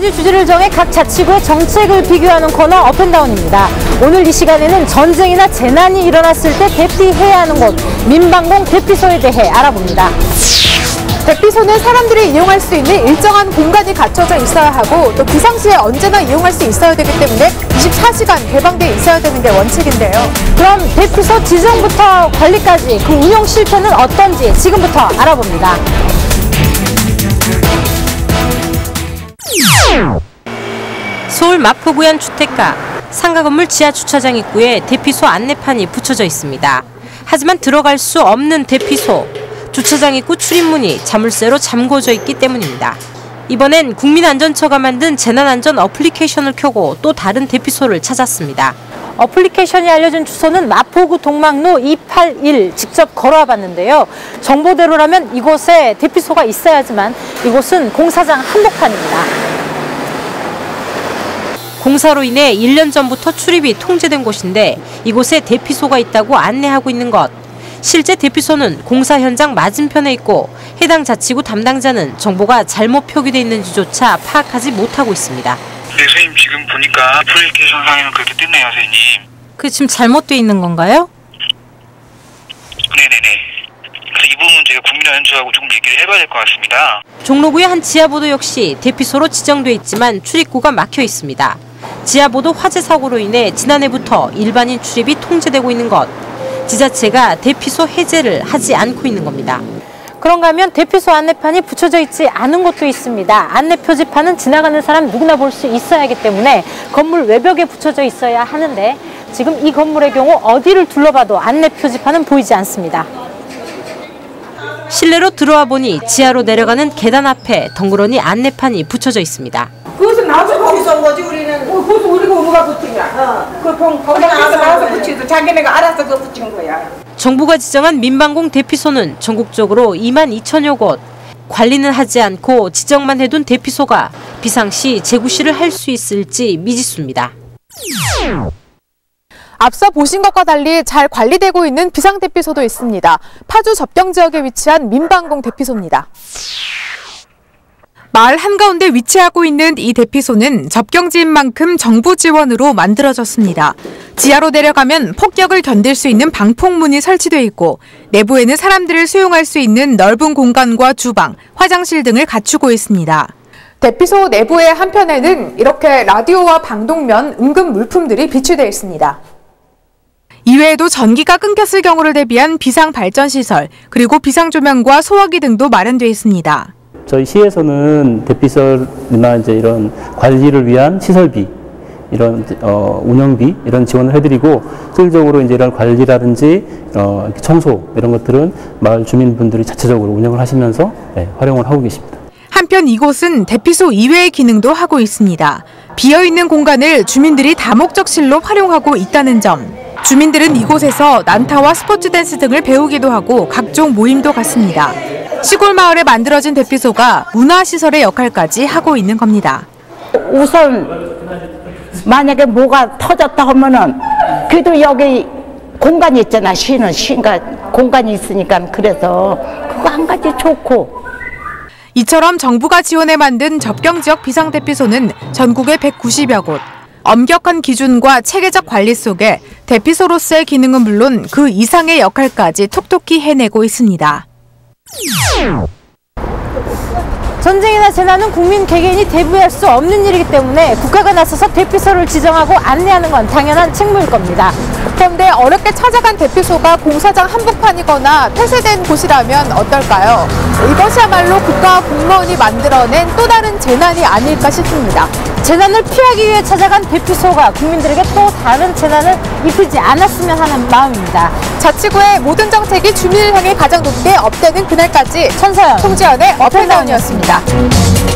가지 주제를 정해 각 자치구의 정책을 비교하는 코너 업앤다운입니다. 오늘 이 시간에는 전쟁이나 재난이 일어났을 때 대피해야 하는 곳, 민방공 대피소에 대해 알아봅니다. 대피소는 사람들이 이용할 수 있는 일정한 공간이 갖춰져 있어야 하고 또 비상시에 언제나 이용할 수 있어야 되기 때문에 24시간 개방돼 있어야 되는 게 원칙인데요. 그럼 대피소 지정부터 관리까지 그 운영 실태는 어떤지 지금부터 알아봅니다. 서울 마포구현 주택가 상가 건물 지하 주차장 입구에 대피소 안내판이 붙여져 있습니다. 하지만 들어갈 수 없는 대피소. 주차장 입구 출입문이 자물쇠로 잠궈져 있기 때문입니다. 이번엔 국민안전처가 만든 재난안전 어플리케이션을 켜고 또 다른 대피소를 찾았습니다. 어플리케이션이 알려준 주소는 마포구 동막로 281 직접 걸어와 봤는데요. 정보대로라면 이곳에 대피소가 있어야지만 이곳은 공사장 한복판입니다. 공사로 인해 1년 전부터 출입이 통제된 곳인데 이곳에 대피소가 있다고 안내하고 있는 것. 실제 대피소는 공사 현장 맞은편에 있고 해당 자치구 담당자는 정보가 잘못 표기돼 있는지조차 파악하지 못하고 있습니다. 네, 선생님 지금 보니까 어플리케이션 상에는 그렇게 뜨네요, 선생님. 그 지금 잘못돼 있는 건가요? 네네네. 그래서 이 부분 제가 국민안전처하고 조금 얘기를 해봐야 될 것 같습니다. 종로구의 한 지하보도 역시 대피소로 지정돼 있지만 출입구가 막혀 있습니다. 지하보도 화재 사고로 인해 지난해부터 일반인 출입이 통제되고 있는 것. 지자체가 대피소 해제를 하지 않고 있는 겁니다. 그런가 하면 대피소 안내판이 붙여져 있지 않은 곳도 있습니다. 안내 표지판은 지나가는 사람 누구나 볼 수 있어야 하기 때문에 건물 외벽에 붙여져 있어야 하는데 지금 이 건물의 경우 어디를 둘러봐도 안내 표지판은 보이지 않습니다. 실내로 들어와 보니 지하로 내려가는 계단 앞에 덩그러니 안내판이 붙여져 있습니다. 그것은 나와서 거기서 온 거지 우리는. 그것은 우리가 붙인 거야. 거기다 나와서 붙이도 자기네가 알아서 그 붙인 거야. 정부가 지정한 민방공 대피소는 전국적으로 22,000여 곳. 관리는 하지 않고 지정만 해둔 대피소가 비상시 재구시를 할 수 있을지 미지수입니다. 앞서 보신 것과 달리 잘 관리되고 있는 비상대피소도 있습니다. 파주 접경 지역에 위치한 민방공 대피소입니다. 마을 한가운데 위치하고 있는 이 대피소는 접경지인 만큼 정부 지원으로 만들어졌습니다. 지하로 내려가면 폭격을 견딜 수 있는 방폭문이 설치돼 있고 내부에는 사람들을 수용할 수 있는 넓은 공간과 주방, 화장실 등을 갖추고 있습니다. 대피소 내부의 한편에는 이렇게 라디오와 방독면, 응급 물품들이 비치되어 있습니다. 이외에도 전기가 끊겼을 경우를 대비한 비상발전시설, 그리고 비상조명과 소화기 등도 마련되어 있습니다. 저희 시에서는 대피소나 이제 이런 관리를 위한 시설비, 이런 운영비 이런 지원을 해드리고 실질적으로 이제 이런 관리라든지 청소 이런 것들은 마을 주민분들이 자체적으로 운영을 하시면서 활용을 하고 계십니다. 한편 이곳은 대피소 이외의 기능도 하고 있습니다. 비어있는 공간을 주민들이 다목적실로 활용하고 있다는 점. 주민들은 이곳에서 난타와 스포츠 댄스 등을 배우기도 하고 각종 모임도 갖습니다. 시골 마을에 만들어진 대피소가 문화시설의 역할까지 하고 있는 겁니다. 우선 만약에 뭐가 터졌다 하면은 그래도 여기 공간이 있잖아. 쉬는 공간이 있으니까 그래서 그거 한 가지 좋고. 이처럼 정부가 지원해 만든 접경지역 비상대피소는 전국에 190여 곳. 엄격한 기준과 체계적 관리 속에 대피소로서의 기능은 물론 그 이상의 역할까지 톡톡히 해내고 있습니다. 전쟁이나 재난은 국민 개개인이 대비할 수 없는 일이기 때문에 국가가 나서서 대피소를 지정하고 안내하는 건 당연한 책무일 겁니다. 그런데 어렵게 찾아간 대피소가 공사장 한복판이거나 폐쇄된 곳이라면 어떨까요? 이것이야말로 국가와 공무원이 만들어낸 또 다른 재난이 아닐까 싶습니다. 재난을 피하기 위해 찾아간 대피소가 국민들에게 또 다른 재난을 입히지 않았으면 하는 마음입니다. 자치구의 모든 정책이 주민을 향해 가장 높게 업되는 그날까지 천서연, 송지연의 업앤다운이었습니다.